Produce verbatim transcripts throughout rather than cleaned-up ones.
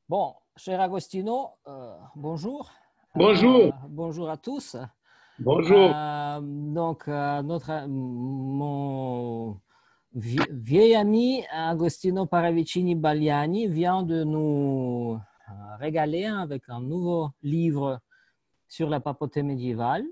Bon, cher Agostino, euh, bonjour. Euh, Bonjour, bonjour à tous. bonjour. Euh, donc, euh, notre, mon vie- vieil ami Agostino Paravicini Bagliani vient de nous euh, régaler avec un nouveau livre sur la papauté médiévale.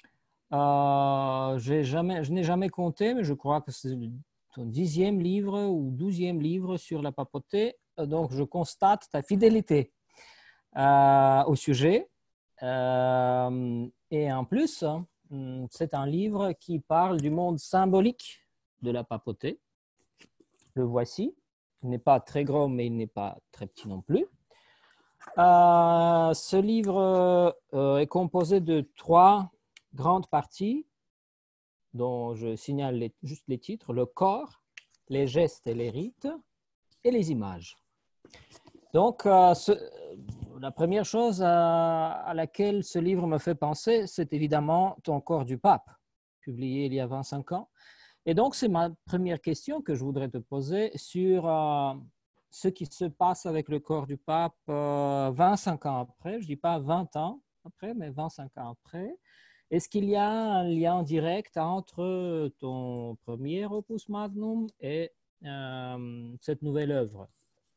Euh, j'ai jamais, je n'ai jamais compté, mais je crois que c'est ton dixième livre ou douzième livre sur la papauté. Donc, je constate ta fidélité euh, au sujet. Euh, et en plus, c'est un livre qui parle du monde symbolique de la papauté. Le voici. Il n'est pas très gros, mais il n'est pas très petit non plus. Euh, ce livre euh, est composé de trois grandes parties dont je signale les, juste les titres: le corps, les gestes et les rites, et les images. Donc, euh, ce, la première chose à, à laquelle ce livre me fait penser, c'est évidemment Ton corps du pape, publié il y a vingt-cinq ans. Et donc, c'est ma première question que je voudrais te poser sur euh, ce qui se passe avec le corps du pape euh, vingt-cinq ans après. Je ne dis pas vingt ans après, mais vingt-cinq ans après. Est-ce qu'il y a un lien direct entre ton premier opus magnum et euh, cette nouvelle œuvre?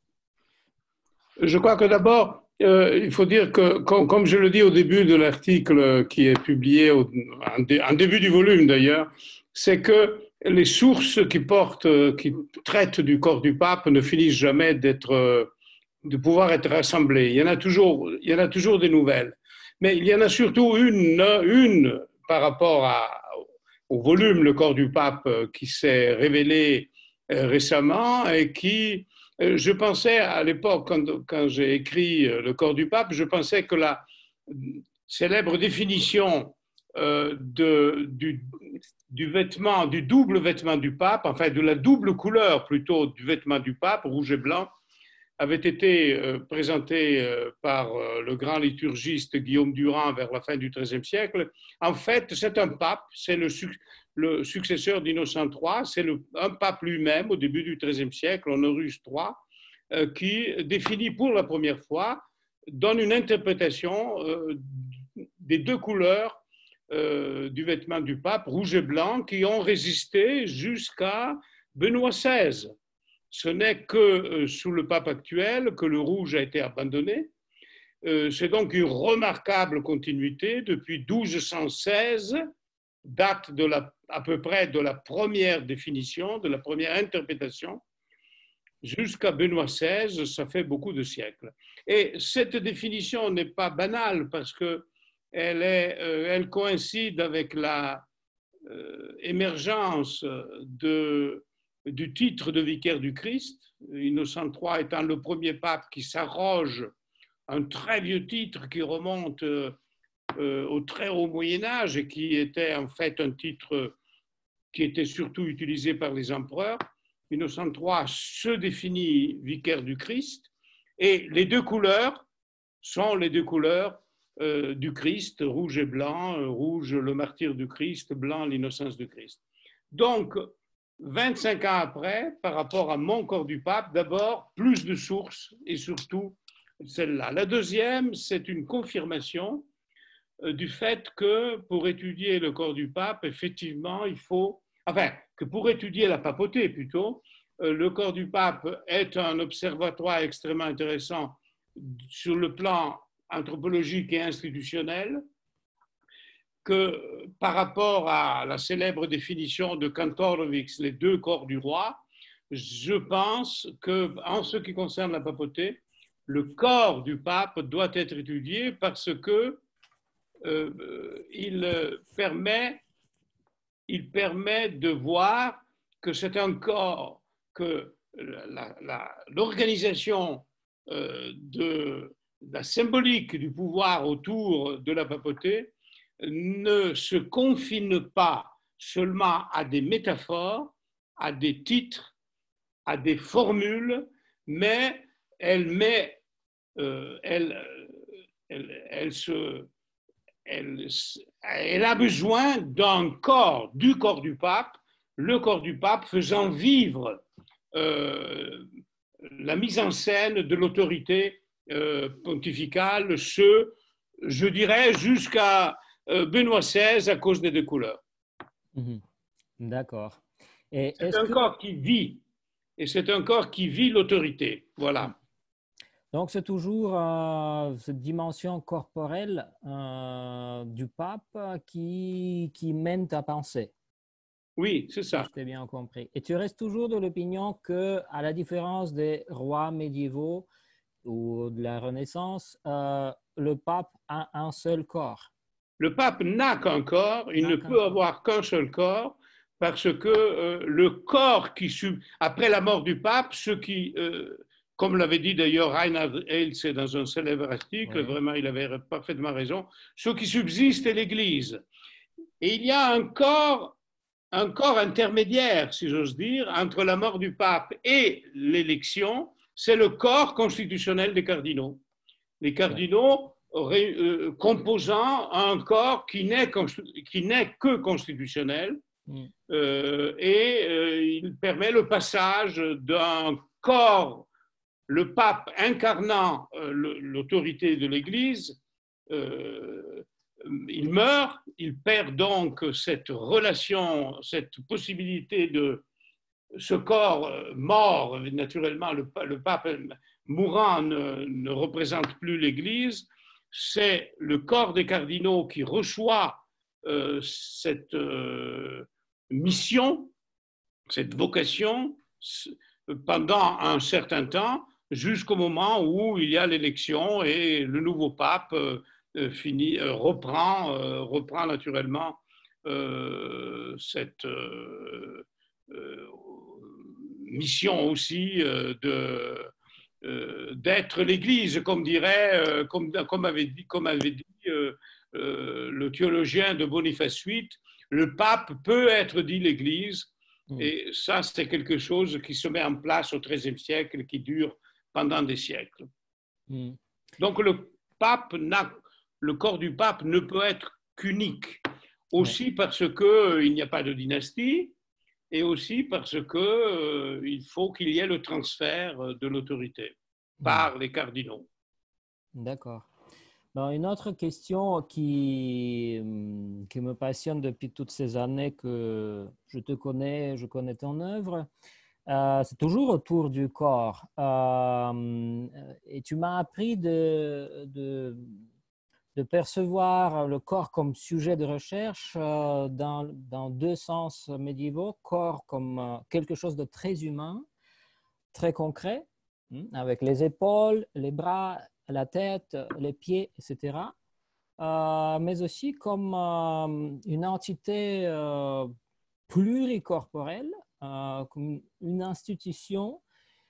Je crois que d'abord, euh, il faut dire que, comme, comme je le dis au début de l'article qui est publié, au, en, dé, en début du volume d'ailleurs, c'est que les sources qui portent, qui traitent du corps du pape ne finissent jamais d'être, de pouvoir être rassemblées. Il y en a toujours, il y en a toujours des nouvelles. Mais il y en a surtout une, une par rapport à, au volume Le corps du pape qui s'est révélé récemment et qui, je pensais à l'époque, quand, quand j'ai écrit Le corps du pape, je pensais que la célèbre définition euh, de, du, du vêtement, du double vêtement du pape, enfin de la double couleur plutôt du vêtement du pape, rouge et blanc, avait été euh, présenté euh, par euh, le grand liturgiste Guillaume Durand vers la fin du treizième siècle. En fait, c'est un pape, c'est le, le successeur d'Innocent trois, c'est le, un pape lui-même au début du treizième siècle, Honorus trois, euh, qui définit pour la première fois, donne une interprétation euh, des deux couleurs euh, du vêtement du pape, rouge et blanc, qui ont résisté jusqu'à Benoît seize. Ce n'est que sous le pape actuel que le rouge a été abandonné. C'est donc une remarquable continuité depuis douze cent seize, date de la, à peu près de la première définition, de la première interprétation, jusqu'à Benoît seize, ça fait beaucoup de siècles. Et cette définition n'est pas banale parce qu'elle elle coïncide avec la euh, émergence de du titre de vicaire du Christ, Innocent trois étant le premier pape qui s'arroge un très vieux titre qui remonte euh, au très haut Moyen-Âge et qui était en fait un titre qui était surtout utilisé par les empereurs. Innocent trois se définit vicaire du Christ et les deux couleurs sont les deux couleurs euh, du Christ, rouge et blanc, rouge le martyre du Christ, blanc l'innocence du Christ. Donc, vingt-cinq ans après, par rapport à Mon corps du pape, d'abord, plus de sources et surtout celle-là. La deuxième, c'est une confirmation du fait que pour étudier le corps du pape, effectivement, il faut, enfin, que pour étudier la papauté plutôt, le corps du pape est un observatoire extrêmement intéressant sur le plan anthropologique et institutionnel, que par rapport à la célèbre définition de Kantorowicz, les deux corps du roi, je pense qu'en ce qui concerne la papauté, le corps du pape doit être étudié parce que euh, il permet, il permet de voir que c'est un corps, que l'organisation euh, de la symbolique du pouvoir autour de la papauté ne se confine pas seulement à des métaphores, à des titres, à des formules, mais elle met, euh, elle, elle, elle, se, elle, elle a besoin d'un corps, du corps du pape, le corps du pape faisant vivre euh, la mise en scène de l'autorité euh, pontificale, ce, je dirais, jusqu'à euh, Benoît seize à cause des deux couleurs. Mmh. D'accord. Et C'est est-ce un que... corps qui vit, et c'est un corps qui vit l'autorité. Voilà. Donc, c'est toujours euh, cette dimension corporelle euh, du pape qui, qui mène ta pensée, Oui, c'est si ça. je t'ai bien compris. Et tu restes toujours de l'opinion que, à la différence des rois médiévaux ou de la Renaissance, euh, le pape a un seul corps. Le pape n'a qu'un corps, il N'a ne qu'un peut corps. avoir qu'un seul corps, parce que euh, le corps qui, sub... après la mort du pape, ce qui, euh, comme l'avait dit d'ailleurs Reinhard Heilz dans un célèbre article, Oui. vraiment il avait parfaitement raison, ce qui subsiste est l'Église. Et il y a un corps, un corps intermédiaire, si j'ose dire, entre la mort du pape et l'élection, c'est le corps constitutionnel des cardinaux. Les cardinaux oui. euh, composant un corps qui n'est que constitutionnel, mm. euh, et euh, il permet le passage d'un corps, le pape incarnant euh, l'autorité de l'Église, euh, il meurt, il perd donc cette relation, cette possibilité de ce corps mort, naturellement, le, le pape mourant ne, ne représente plus l'Église, c'est le corps des cardinaux qui reçoit euh, cette euh, mission, cette vocation, pendant un certain temps, jusqu'au moment où il y a l'élection et le nouveau pape euh, finit, euh, reprend, euh, reprend naturellement euh, cette euh, euh, mission aussi euh, de euh, d'être l'Église, comme dirait, euh, comme, comme avait dit, comme avait dit euh, euh, le théologien de Boniface huit, le pape peut être dit l'Église, mmh. Et ça c'est quelque chose qui se met en place au treizième siècle, qui dure pendant des siècles. Mmh. Donc le pape n'a, le corps du pape ne peut être qu'unique, aussi ouais. Parce qu'il euh, n'y a pas de dynastie, et aussi parce qu'il euh, faut qu'il y ait le transfert de l'autorité par mmh. les cardinaux. D'accord. Bon, une autre question qui, qui me passionne depuis toutes ces années que je te connais, je connais ton œuvre, euh, c'est toujours autour du corps. Euh, et tu m'as appris de, de, de percevoir le corps comme sujet de recherche euh, dans, dans deux sens médiévaux. Corps comme euh, quelque chose de très humain, très concret, hein, avec les épaules, les bras, la tête, les pieds, et cetera. Euh, mais aussi comme euh, une entité euh, pluricorporelle, euh, comme une institution,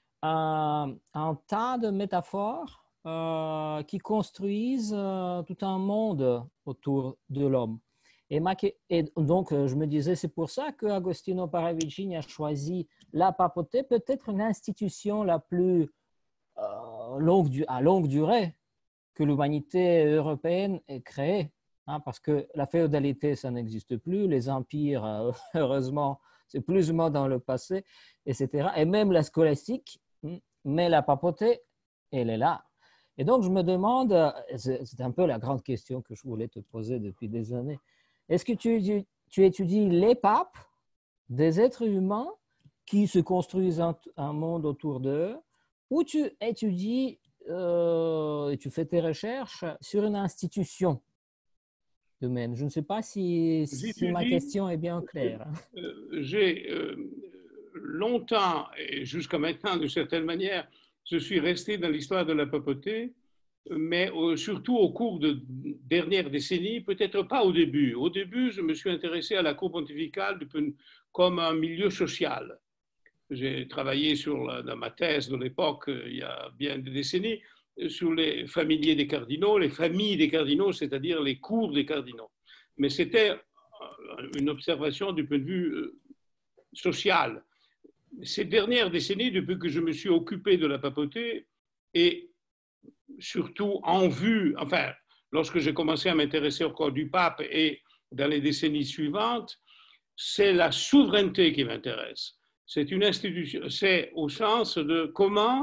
un, un tas de métaphores euh, qui construisent euh, tout un monde autour de l'homme. Et, ma, et donc, je me disais, c'est pour ça que Agostino Paravicini a choisi la papauté, peut-être l'institution la plus euh, longue, à longue durée que l'humanité européenne ait créée. Hein, parce que la féodalité, ça n'existe plus. Les empires, euh, heureusement, c'est plus ou moins dans le passé, et cetera. Et même la scolastique, mais la papauté, elle est là. Et donc, je me demande, c'est un peu la grande question que je voulais te poser depuis des années, est-ce que tu, tu étudies les papes, des êtres humains qui se construisent un, un monde autour d'eux, ou tu étudies euh, et tu fais tes recherches sur une institution humaine? Je ne sais pas si, si ma question est bien claire. Euh, J'ai euh, longtemps, et jusqu'à maintenant d'une certaine manière, je suis resté dans l'histoire de la papauté, mais euh, surtout au cours de dernières décennies, peut-être pas au début. Au début, je me suis intéressé à la cour pontificale comme un milieu social. J'ai travaillé sur la, dans ma thèse de l'époque, il y a bien des décennies, sur les familiers des cardinaux, les familles des cardinaux, c'est-à-dire les cours des cardinaux. Mais c'était une observation du point de vue social. Ces dernières décennies, depuis que je me suis occupé de la papauté, et surtout en vue, enfin, lorsque j'ai commencé à m'intéresser au corps du pape et dans les décennies suivantes, c'est la souveraineté qui m'intéresse. C'est une institution, c'est au sens de comment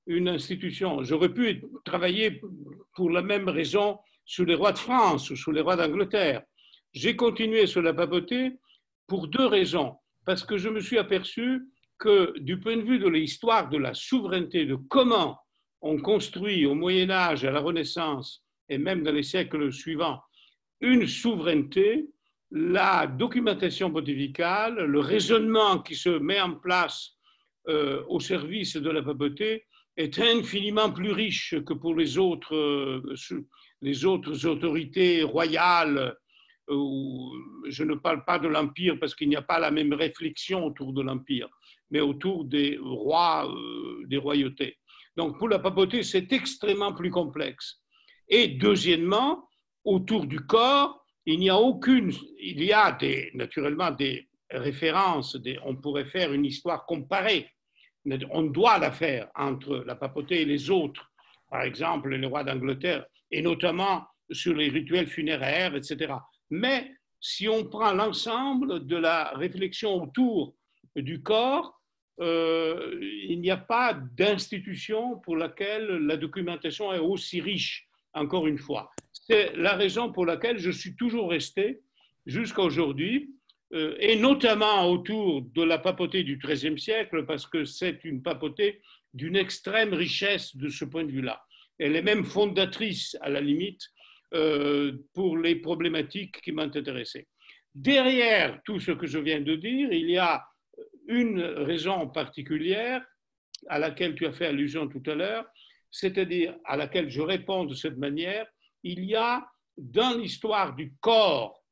une institution. J'aurais pu travailler pour la même raison sous les rois de France ou sous les rois d'Angleterre. J'ai continué sur la papauté pour deux raisons. Parce que je me suis aperçu que du point de vue de l'histoire de la souveraineté, de comment on construit au Moyen Âge, à la Renaissance et même dans les siècles suivants, une souveraineté, la documentation pontificale, le raisonnement qui se met en place euh, au service de la papauté est infiniment plus riche que pour les autres, euh, les autres autorités royales. Où je ne parle pas de l'Empire parce qu'il n'y a pas la même réflexion autour de l'Empire, mais autour des rois, euh, des royautés. Donc pour la papauté, c'est extrêmement plus complexe. Et deuxièmement, autour du corps, il n'y a aucune, il y a des, naturellement des références, des, on pourrait faire une histoire comparée, on doit la faire entre la papauté et les autres, par exemple les rois d'Angleterre, et notamment sur les rituels funéraires, et cetera. Mais si on prend l'ensemble de la réflexion autour du corps, euh, il n'y a pas d'institution pour laquelle la documentation est aussi riche, encore une fois. C'est la raison pour laquelle je suis toujours resté jusqu'à aujourd'hui, euh, et notamment autour de la papauté du treizième siècle, parce que c'est une papauté d'une extrême richesse de ce point de vue-là. Elle est même fondatrice, à la limite, euh, pour les problématiques qui m'ont intéressé. Derrière tout ce que je viens de dire, il y a une raison particulière à laquelle tu as fait allusion tout à l'heure, c'est-à-dire à laquelle je réponds de cette manière. Il y a dans l'histoire du corps,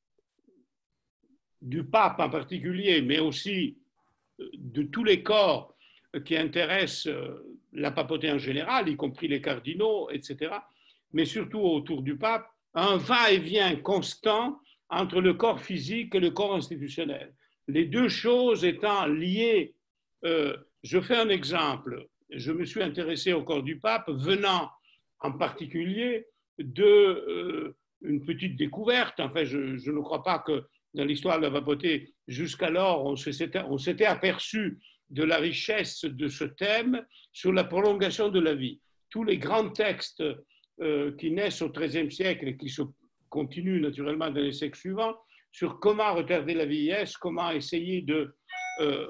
du pape en particulier, mais aussi de tous les corps qui intéressent la papauté en général, y compris les cardinaux, et cetera, mais surtout autour du pape, un va-et-vient constant entre le corps physique et le corps institutionnel. Les deux choses étant liées, euh, je fais un exemple. Je me suis intéressé au corps du pape venant en particulier de euh, une petite découverte. Enfin, je, je ne crois pas que dans l'histoire de la papauté, jusqu'alors, on s'était, on s'était aperçu de la richesse de ce thème sur la prolongation de la vie. Tous les grands textes euh, qui naissent au treizième siècle et qui se continuent naturellement dans les siècles suivants, sur comment retarder la vieillesse, comment essayer de euh,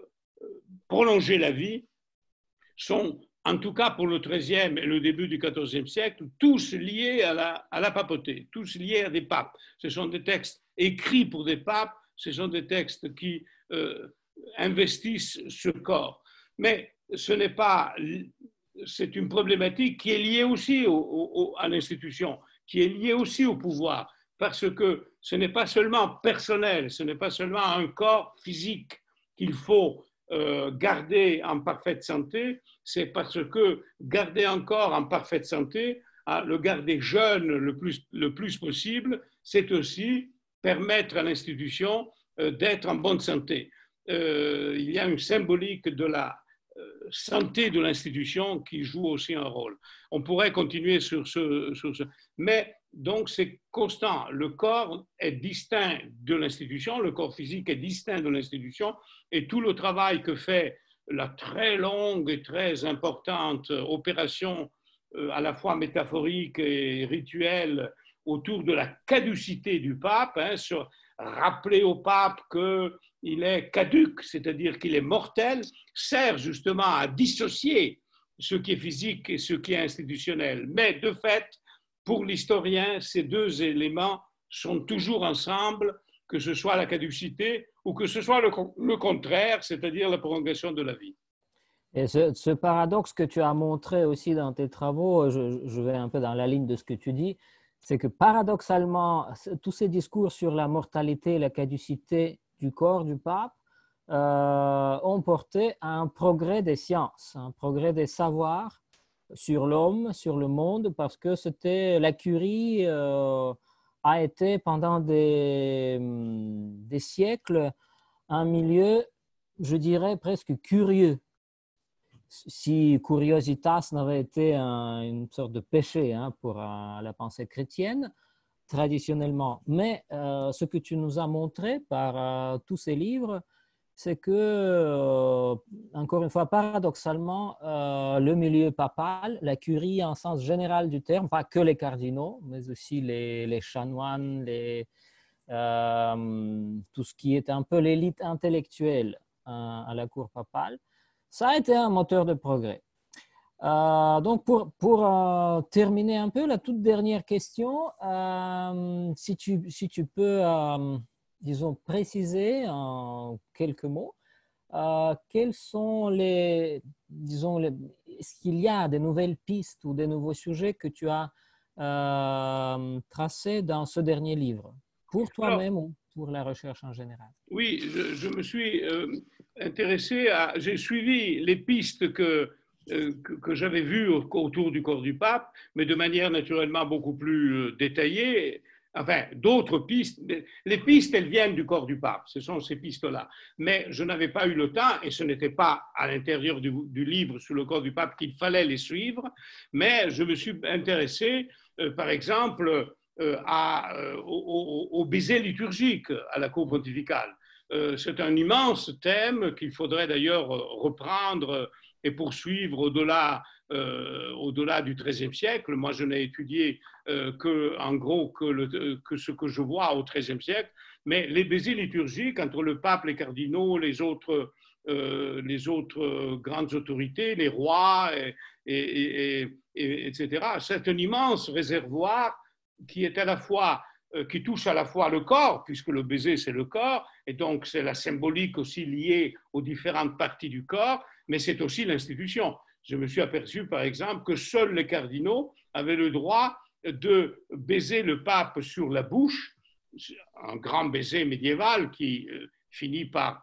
prolonger la vie, sont, en tout cas pour le treizième et le début du quatorzième siècle, tous liés à la, à la papauté, tous liés à des papes. Ce sont des textes écrits pour des papes, ce sont des textes qui euh, investissent ce corps. Mais ce n'est pas, c'est une problématique qui est liée aussi au, au, à l'institution, qui est liée aussi au pouvoir, parce que ce n'est pas seulement personnel, ce n'est pas seulement un corps physique qu'il faut euh, garder en parfaite santé, c'est parce que garder un corps en parfaite santé, le garder jeune le plus, le plus possible, c'est aussi permettre à l'institution euh, d'être en bonne santé. Euh, il y a une symbolique de la euh, santé de l'institution qui joue aussi un rôle. On pourrait continuer sur ce, sur ce. Mais donc c'est constant. Le corps est distinct de l'institution, le corps physique est distinct de l'institution, et tout le travail que fait la très longue et très importante opération euh, à la fois métaphorique et rituelle autour de la caducité du pape, hein, sur rappeler au pape qu'il est caduc, c'est-à-dire qu'il est mortel, sert justement à dissocier ce qui est physique et ce qui est institutionnel. Mais de fait, pour l'historien, ces deux éléments sont toujours ensemble, que ce soit la caducité ou que ce soit le, le contraire, c'est-à-dire la prolongation de la vie. Et ce, ce paradoxe que tu as montré aussi dans tes travaux, je, je vais un peu dans la ligne de ce que tu dis, c'est que paradoxalement, tous ces discours sur la mortalité et la caducité du corps du pape euh, ont porté à un progrès des sciences, un progrès des savoirs sur l'homme, sur le monde, parce que c'était la curie euh, a été pendant des, des siècles un milieu, je dirais, presque curieux. Si curiositas n'avait été un, une sorte de péché hein, pour uh, la pensée chrétienne, traditionnellement. Mais euh, ce que tu nous as montré par uh, tous ces livres, c'est que, euh, encore une fois, paradoxalement, euh, le milieu papal, la curie en sens général du terme, pas que les cardinaux, mais aussi les, les chanoines, les, euh, tout ce qui est un peu l'élite intellectuelle euh, à la cour papale, ça a été un moteur de progrès. Euh, donc, pour, pour euh, terminer un peu, la toute dernière question, euh, si, tu, si tu peux, euh, disons, préciser en quelques mots, euh, quels sont les, disons, les, est-ce qu'il y a des nouvelles pistes ou des nouveaux sujets que tu as euh, tracés dans ce dernier livre, pour Alors, toi-même ou pour la recherche en général? oui, je, je me suis euh, intéressé à, j'ai suivi les pistes que, euh, que, que j'avais vues autour du corps du pape, mais de manière naturellement beaucoup plus euh, détaillée. Enfin, d'autres pistes. Les pistes, elles viennent du corps du pape, ce sont ces pistes-là. Mais je n'avais pas eu le temps, et ce n'était pas à l'intérieur du, du livre sur le corps du pape qu'il fallait les suivre, mais je me suis intéressé, euh, par exemple, euh, à, euh, au, au, au baiser liturgique à la cour pontificale. Euh, c'est un immense thème qu'il faudrait d'ailleurs reprendre et poursuivre au-delà euh, au-delà du treizième siècle. Moi, je n'ai étudié euh, que, en gros que, le, que ce que je vois au treizième siècle, mais les baisers liturgiques entre le pape, les cardinaux, les autres, euh, les autres grandes autorités, les rois, et, et, et, et, etc., c'est un immense réservoir qui est à la fois qui touche à la fois le corps, puisque le baiser c'est le corps, et donc c'est la symbolique aussi liée aux différentes parties du corps, mais c'est aussi l'institution. Je me suis aperçu par exemple que seuls les cardinaux avaient le droit de baiser le pape sur la bouche, un grand baiser médiéval qui euh, finit par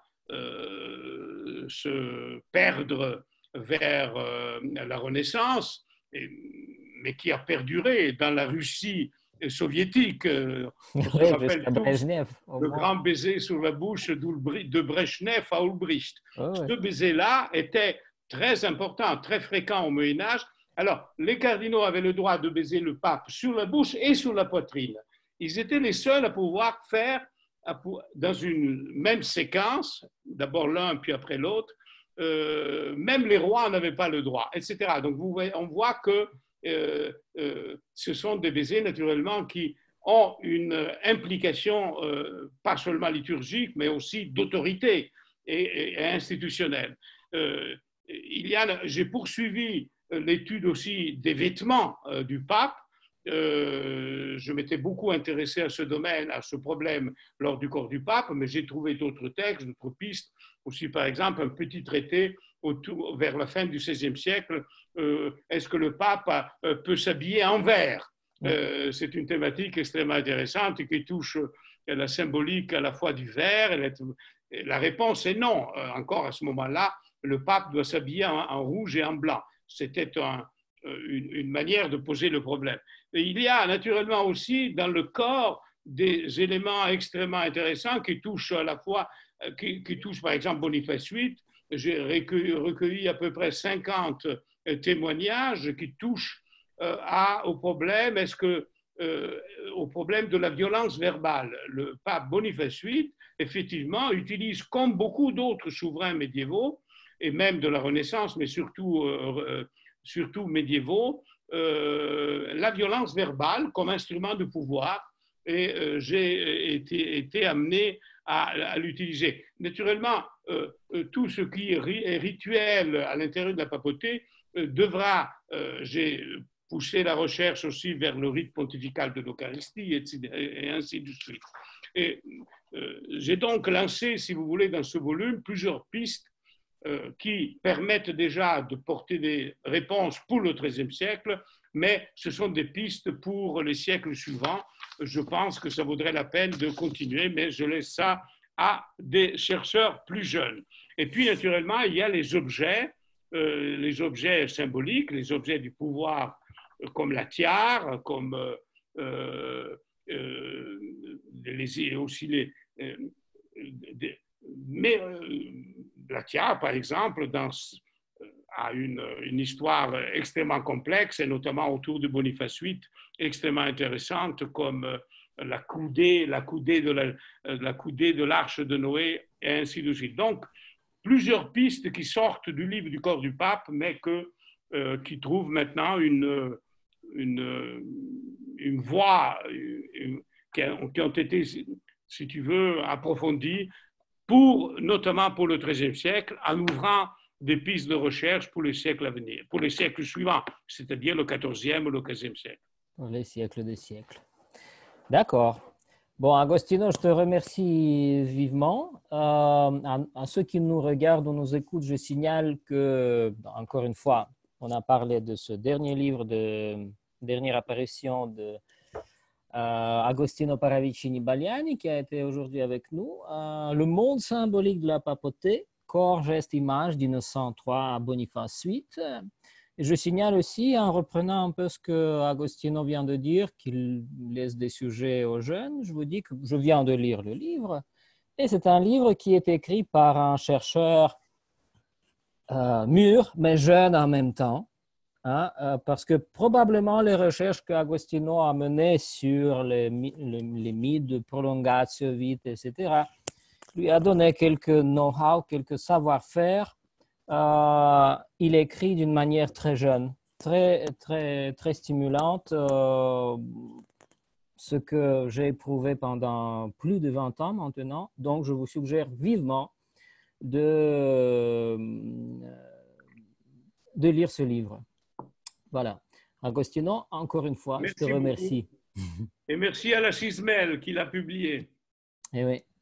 euh, se perdre vers euh, la Renaissance, et, mais qui a perduré dans la Russie soviétique. On se Oui, rappelle jusqu'à tous Brezhnev, au le moins. grand baiser sur la bouche de Brezhnev à Ulbricht. Oh, oui. Ce baiser-là était très important, très fréquent au Moyen-Âge. Alors, les cardinaux avaient le droit de baiser le pape sur la bouche et sur la poitrine. Ils étaient les seuls à pouvoir faire, dans une même séquence, d'abord l'un puis après l'autre, euh, même les rois n'avaient pas le droit, et cetera. Donc, vous voyez, on voit que euh, euh, ce sont des baisers, naturellement, qui ont une implication euh, pas seulement liturgique, mais aussi d'autorité et, et, et institutionnelle. Euh, il y a, j'ai poursuivi l'étude aussi des vêtements euh, du pape. Euh, je m'étais beaucoup intéressé à ce domaine, à ce problème lors du corps du pape, mais j'ai trouvé d'autres textes, d'autres pistes, aussi par exemple un petit traité autour, vers la fin du seizième siècle, euh, est-ce que le pape a, euh, peut s'habiller en vert? Euh, c'est une thématique extrêmement intéressante qui touche la symbolique à la fois du vert. Et la réponse est non. Euh, encore à ce moment-là, le pape doit s'habiller en, en rouge et en blanc. C'était un, une, une manière de poser le problème. Et il y a naturellement aussi dans le corps des éléments extrêmement intéressants qui touchent à la fois, qui, qui touchent par exemple Boniface huit. J'ai recueilli, recueilli à peu près cinquante témoignages qui touchent euh, à, au problème, est-ce que, euh, au problème de la violence verbale. Le pape Boniface huit, effectivement, utilise, comme beaucoup d'autres souverains médiévaux, et même de la Renaissance, mais surtout, euh, surtout médiévaux, euh, la violence verbale comme instrument de pouvoir, et euh, j'ai été, été amené à, à l'utiliser. Naturellement, euh, tout ce qui est rituel à l'intérieur de la papauté euh, devra, euh, j'ai poussé la recherche aussi vers le rite pontifical de l'Eucharistie, et, et ainsi de suite. Et euh, j'ai donc lancé, si vous voulez, dans ce volume, plusieurs pistes euh, qui permettent déjà de porter des réponses pour le treizième siècle, mais ce sont des pistes pour les siècles suivants. Je pense que ça vaudrait la peine de continuer, mais je laisse ça à des chercheurs plus jeunes. Et puis, naturellement, il y a les objets, euh, les objets symboliques, les objets du pouvoir, euh, comme la tiare, comme euh, euh, les, aussi les... Euh, des, mais euh, la tiare, par exemple, dans, a une, une histoire extrêmement complexe, et notamment autour de Boniface huit, extrêmement intéressante, comme la coudée, la coudée de la, la coudée de l'arche de Noé, et ainsi de suite. Donc, plusieurs pistes qui sortent du livre du corps du pape, mais que, euh, qui trouvent maintenant une, une, une voie une, qui, a, qui ont été, si tu veux, approfondies, pour, notamment pour le treizième siècle, en ouvrant des pistes de recherche pour les siècles à venir, pour les siècles suivants, c'est-à-dire le quatorzième ou le quinzième siècle. Pour les siècles des siècles. D'accord. Bon, Agostino, je te remercie vivement. Euh, à, à ceux qui nous regardent ou nous écoutent, je signale que, encore une fois, on a parlé de ce dernier livre, de dernière apparition de euh, Agostino Paravicini Baliani, qui a été aujourd'hui avec nous. Euh, le monde symbolique de la papauté, corps, geste, image d'Innocent trois à Boniface huit. Et je signale aussi, en reprenant un peu ce que Agostino vient de dire, qu'il laisse des sujets aux jeunes, je vous dis que je viens de lire le livre. Et c'est un livre qui est écrit par un chercheur euh, mûr, mais jeune en même temps. Hein, euh, parce que probablement les recherches qu'Agostino a menées sur les, les, les mythes de prolongatio vitae, et cetera, lui a donné quelques know-how, quelques savoir-faire. Euh, il écrit d'une manière très jeune, très, très, très stimulante, euh, ce que j'ai éprouvé pendant plus de vingt ans maintenant. Donc, je vous suggère vivement de, de lire ce livre. Voilà. Agostino, encore une fois, merci je te remercie. Beaucoup. Et merci à la Cismel qui l'a publié. Eh oui.